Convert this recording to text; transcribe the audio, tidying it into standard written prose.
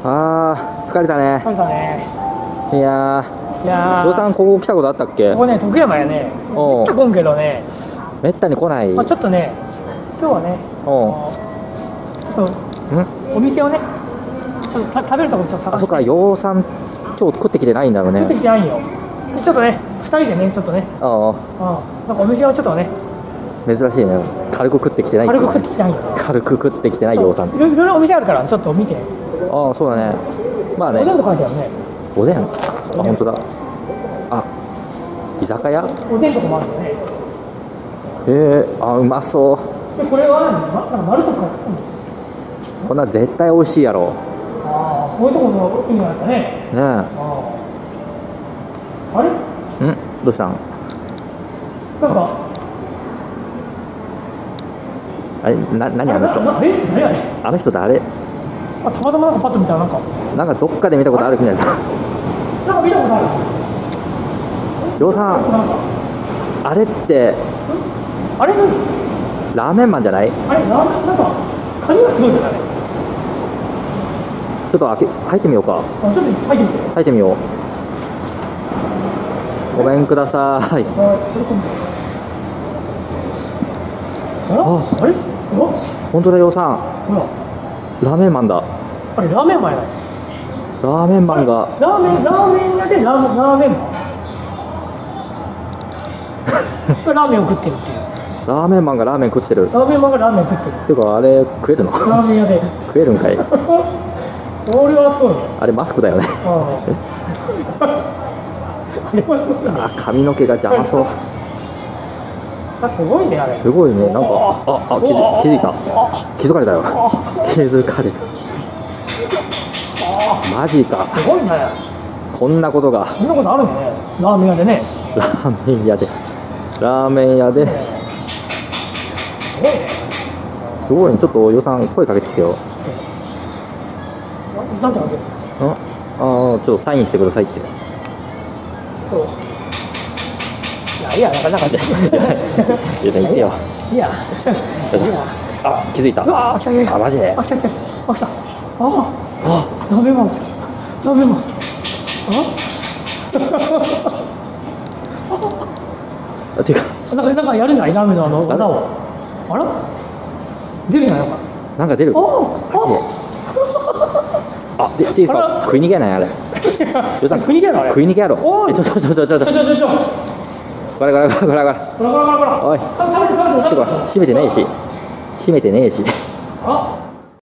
あー、疲れたね。 疲れたね。 いやいやー、さんここ来たことあったっけ？ ここね、徳山やね。 おうめっちゃ来んけどね。 めったに来ない。 まあ、ちょっとね、今日はね、 おちょっとお店をね、ちょっと食べるところちょっと探して。 あ、そっか、養蚕超食ってきてないんだろうね。 食ってきてないんよ。でちょっとね、2人でね、ちょっとね、 あなんかお店をちょっとね、 あ、珍しいね。軽く食ってきてない。 軽く食ってきてないんよ。 軽く食ってきてない養蚕。 いろいろお店あるから、ちょっと見て。 ああ、そうだね。まあね。 おでんと書いてあるね。 おでん。あ、本当だ。あ、居酒屋。 おでんとかもあるよね。 あ、うまそう。 で、これはなんか丸とか。 こんな絶対美味しいやろ。 ああ、こういうところの意味があったね。 ねえ。 あれ？ どうしたん？ なんか。 あれ、何あの人？ 誰あれ？ あの人誰？ あ、たまたまなんかパッと見たらなんかどっかで見たことあるみたいな。 なんか見たことある。 養蚕。あれってあれ何？ ラーメンマンじゃない？ あれなんかカニがすごいよね。 ちょっと入ってみようか。 ちょっと入ってみて。 入ってみよう。ごめんください。 あれ？ 本当だ、養蚕。 ほら。 ラーメンマンだ。 あれラーメンマンやない。 ラーメンマンが。 ラーメン屋でラーメンマン。ラーメンを食ってるっていう。 ラーメンマンがラーメン食ってる。 ラーメンマンがラーメン食ってる。 っていうか、あれ食えるの？ ラーメン屋で。 食えるんかい。 これはすごいね。 あれマスクだよね。 あれはすごいね。 あ、髪の毛が邪魔そう。 あ、すごいねあれ。 すごいね。なんか気づいた。気づかれたよ。気づかれた。マジか。 すごいね。 こんなことが。 こんなことあるんだね。ラーメン屋でね。 ラーメン屋で。ラーメン屋で。 すごいね。 すごいね。ちょっと予算声かけてきてよ。 なんて感じ？ ちょっとサインしてくださいって。 そう。いや、なんかじゃ。 言ってよ。 いや。 あ、気づいた。 うわー、来たね。 あ、マジで。 来た。ラーメンマン。 てか。 なんかやるんじゃない？ラーメンの技を。あら？出るんやなんか。 なんか出る。あ、でいうか食い逃げないあれ。予算食い逃げやろあれ。 食い逃げやろ。 おい。 ちょ。これ。おい。閉めてねえし。 あ。